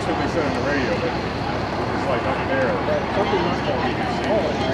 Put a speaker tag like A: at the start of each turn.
A: what they said on the radio, but it's like up there.
B: Something must have been.